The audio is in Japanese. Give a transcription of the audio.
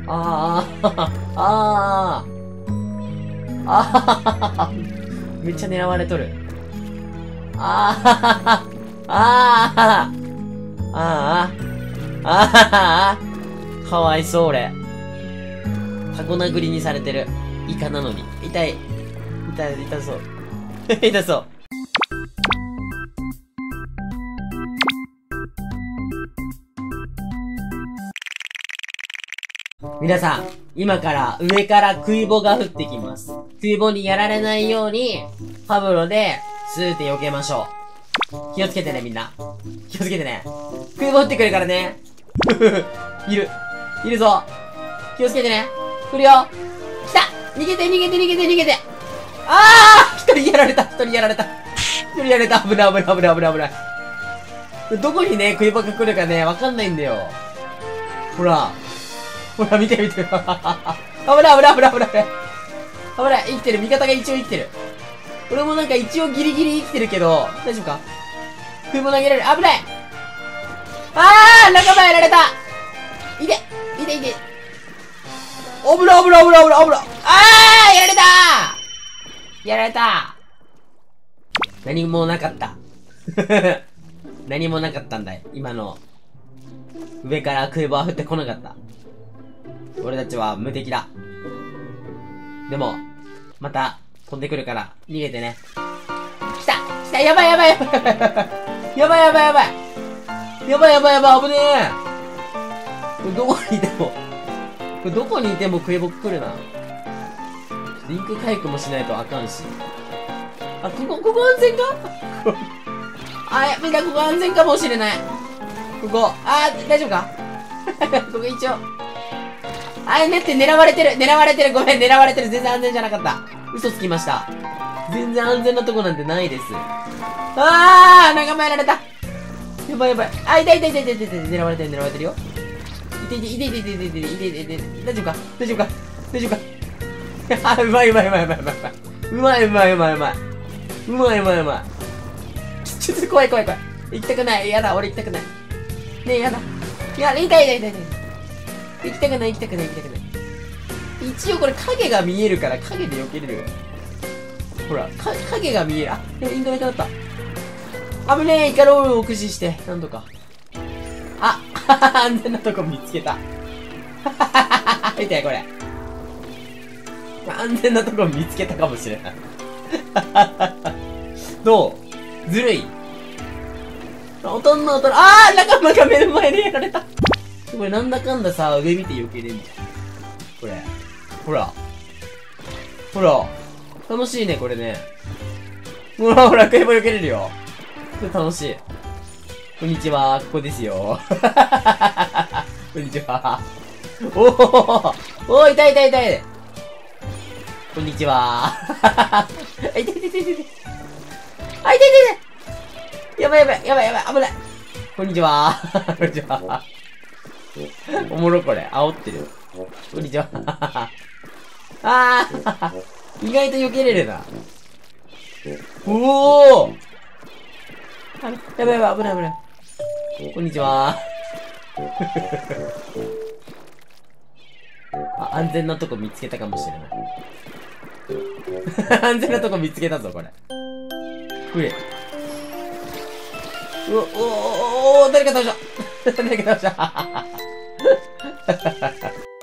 ああ、ああ、めっちゃ狙われとる。ああ、ああ、ああ、かわいそう、俺。タコ殴りにされてる。イカなのに。痛い。痛そう。痛そう。皆さん、今から上からクイボが降ってきます。クイボにやられないように、パブロで、スーって避けましょう。気をつけてね、みんな。気をつけてね。クイボ降ってくるからね。いるぞ。気をつけてね。来るよ。来た。逃げて。あー！一人やられた。危ない。どこにね、クイボが来るかね、わかんないんだよ。ほら、見て。危ない。生きてる。味方が一応生きてる。俺もなんか一応ギリギリ生きてるけど、大丈夫か？クイボ投げられる。危ない！あー！仲間やられた！いて！危ない！あー！やられた！何もなかった。何もなかったんだよ。今の。上からクイボは降ってこなかった。俺たちは無敵だ。でも、また飛んでくるから逃げてね。来た！やばい！危ねえ！これどこにいてもクイボ来るな。リンク回復もしないとあかんし。あ、ここ安全か？みんなここ安全かもしれない。大丈夫か？ここ一応。狙われてる。ごめん、狙われてる。全然安全じゃなかった。嘘つきました。全然安全なとこなんてないです。仲間やられた。やばい。痛い。狙われてるよ。痛い。大丈夫か？うまい。ちょっと怖い。行きたくない。やだ、俺行きたくない。ねえ、やだ。痛い。行きたくない。一応これ影が見えるから影で避けれる。ほら、影が見える。でもインドネカだった。危ねえ、イカロールを駆使して、なんとか。安全なとこ見つけた。見て、これ。安全なとこ見つけたかもしれない。どう？ずるい？仲間が目の前でやられた。これなんだかんださ、上見て避けれんじゃん。これ。ほら。楽しいね、これね。ほら、クイボ避けれるよ。これ楽しい。こんにちは、ここですよ。こんにちは。痛い。こんにちは。痛い。やばい。危ない。こんにちは。おもろこれ。煽ってる。こんにちは。意外と避けれるな。やばい。危ない。こんにちは。安全なとこ見つけたかもしれない。安全なとこ見つけたぞ、これ。くれ。誰か倒した